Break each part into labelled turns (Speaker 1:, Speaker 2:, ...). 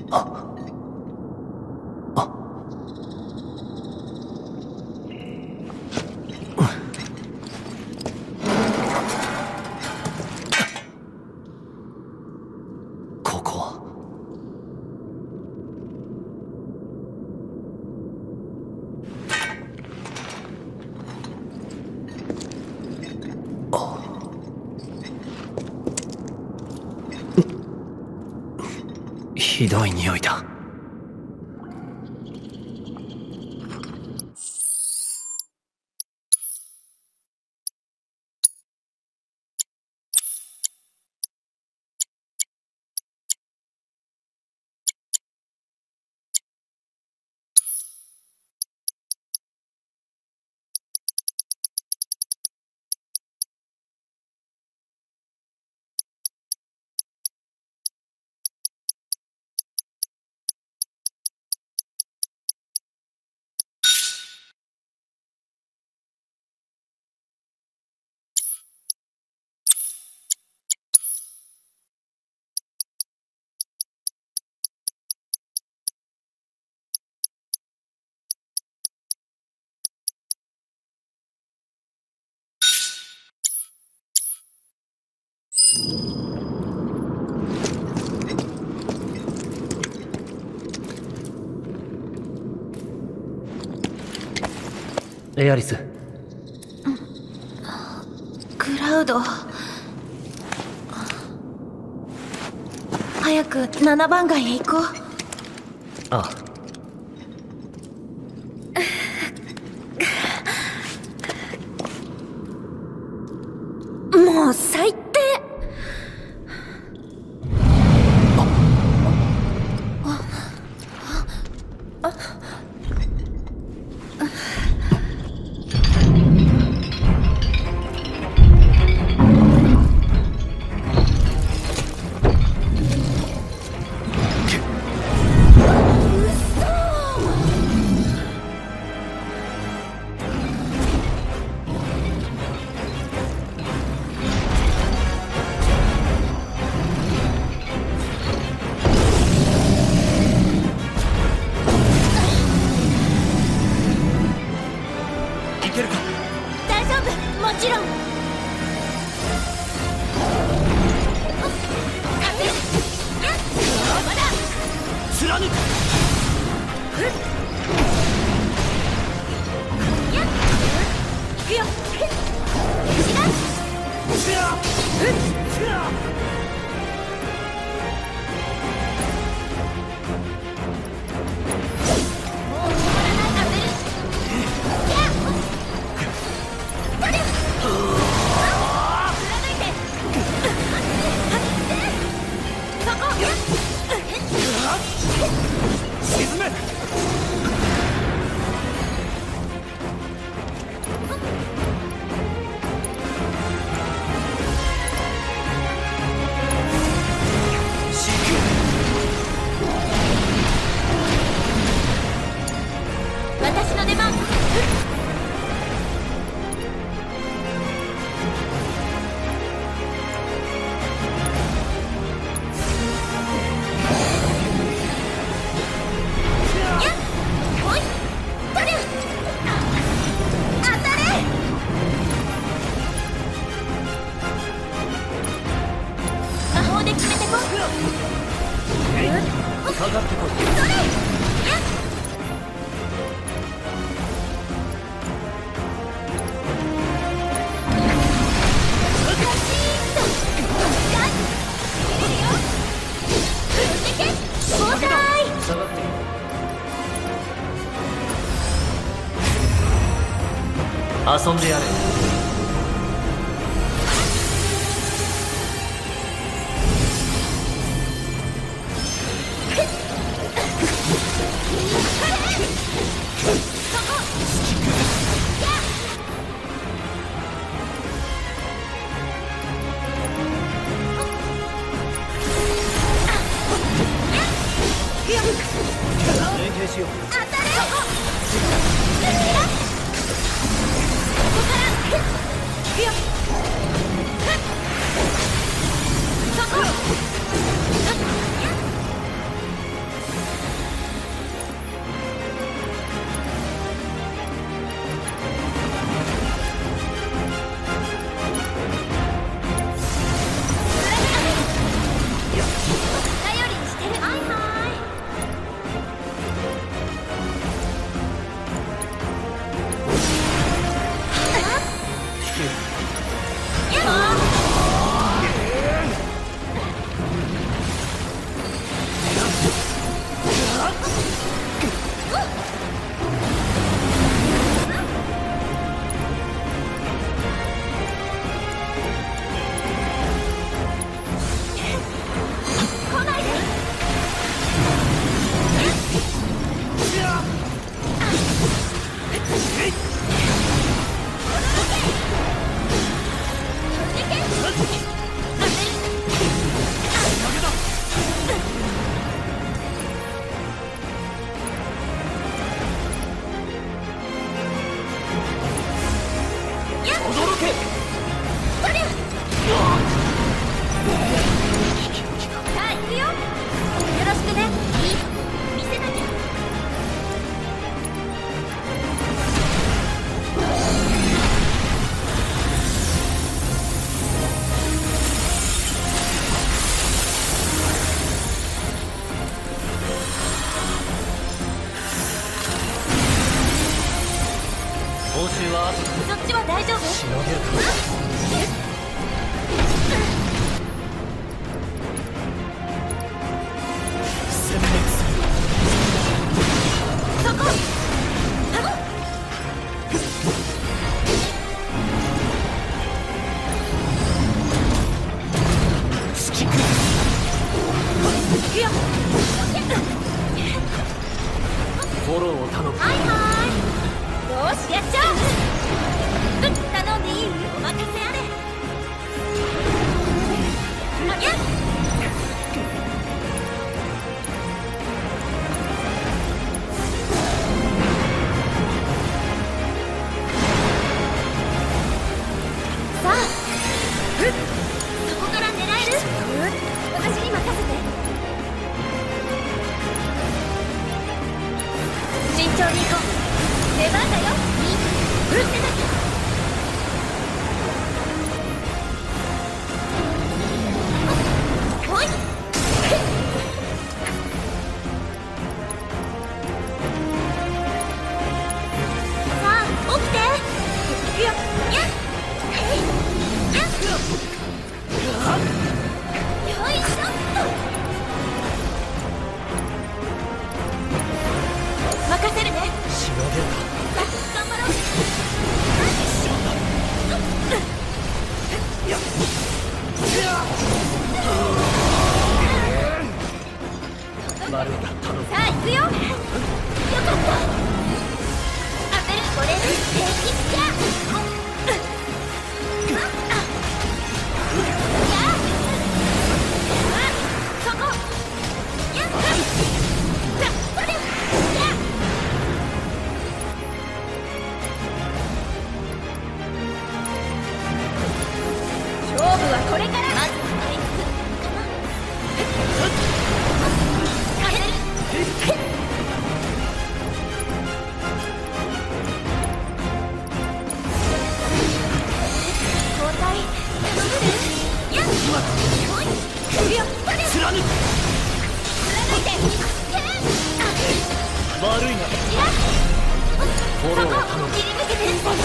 Speaker 1: ここは。ひどい匂いだ。エアリス。
Speaker 2: クラウド。早く7番街へ行こう。
Speaker 1: ああ。
Speaker 2: もう最低。大丈夫、もちろん。まだ
Speaker 1: 貫く。
Speaker 2: 行くよ。
Speaker 1: 沈め。
Speaker 2: 私の出番。
Speaker 1: かかってこい。下がって。遊んでやれ。連携しよう。
Speaker 2: 当たれ。ここから行くよ。そこ。
Speaker 1: 習は後だ。
Speaker 2: そっちは大丈夫？
Speaker 1: しのげるか。殲滅する。
Speaker 2: そこ。
Speaker 1: 突きくる。
Speaker 2: 行くよ。
Speaker 1: フォローを頼む。
Speaker 2: はいはい。よしやっちゃう。頼んでいい？お任せあれ。やっ。さあ、そこから狙える？私に任せて。慎重に行こう。出番だよ。撃ってなきゃ。ほい。さあ起きて。行くよ。やっやっよいしょっと。任せるね。
Speaker 1: しのげるか。
Speaker 2: さあ頑張ろう。
Speaker 1: マルーナ頼む。
Speaker 2: さあ行くよ。よかった。当てる。これで平気じゃ。そこ。やっ。これ。やっ。勝負はこれから。まずは回復かな。当てる。交代頼むね。やっ。ほい。来るよ。これ。
Speaker 1: 貫く。
Speaker 2: 貫いて。
Speaker 1: 悪いな。
Speaker 2: やっ。
Speaker 1: フォローを頼む。
Speaker 2: 切り抜けてる。やっ。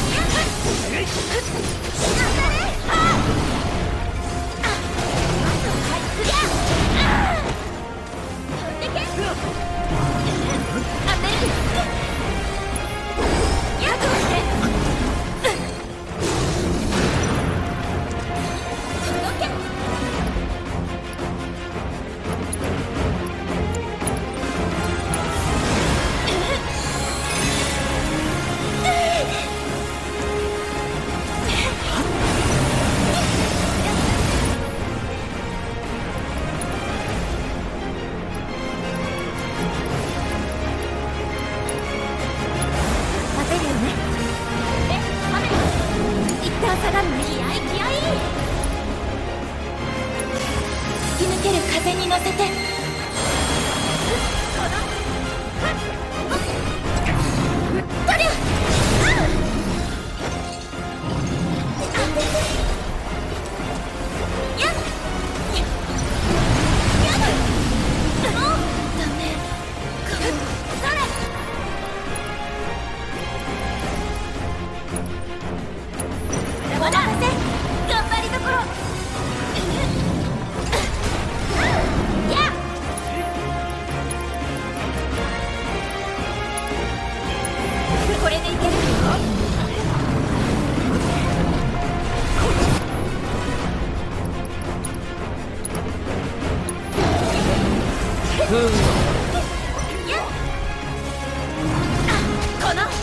Speaker 2: 突き抜ける風に乗せて。お任せ。頑張りどころ。これでいける。この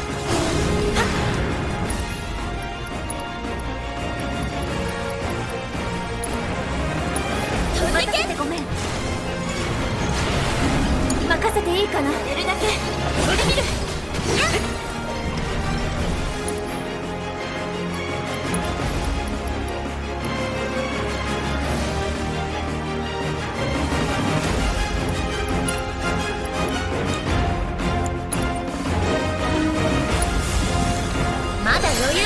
Speaker 2: 任せてごめん。任せていいかな。やるだけそれで見る。まだ余裕。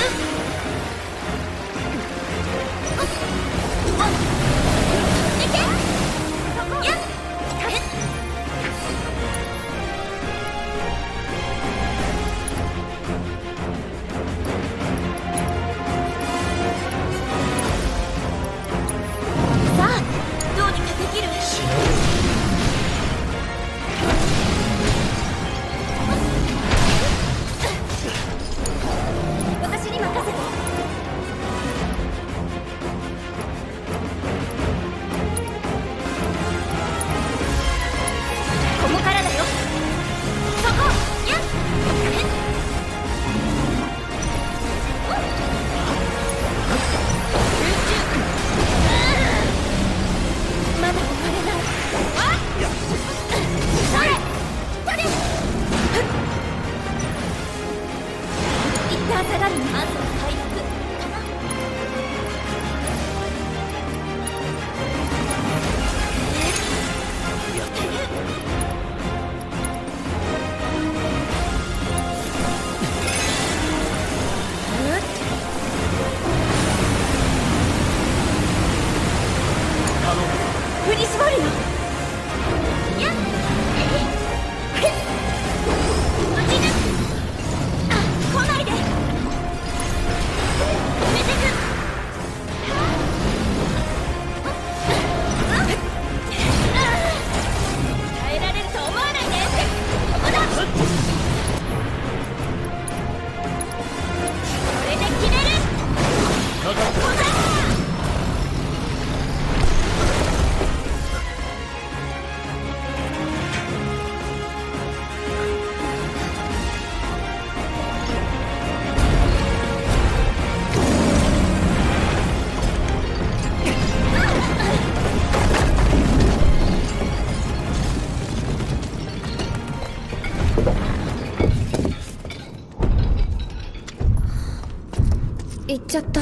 Speaker 3: 行っちゃった。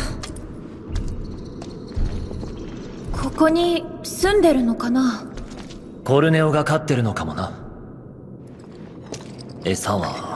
Speaker 3: ここに住んでるのかな。
Speaker 1: コルネオが飼ってるのかもな。餌は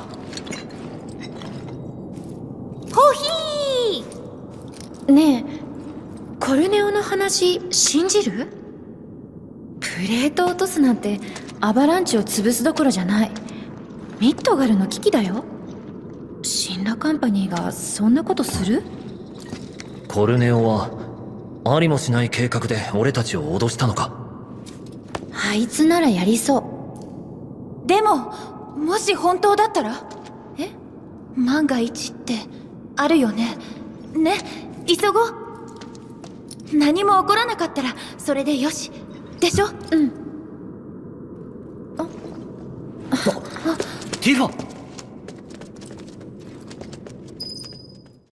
Speaker 3: コーヒー。ねえ、コルネオの話信じる？プレートを落とすなんてアバランチを潰すどころじゃない。ミッドガルの危機だよ。シンラカンパニーがそんなことする？
Speaker 1: コルネオはありもしない計画で俺たちを脅したのか。
Speaker 3: あいつならやりそう。でももし本当だったら？万が一ってあるよね。ね、急ごう。何も起こらなかったらそれでよしでしょ。
Speaker 1: ティファ。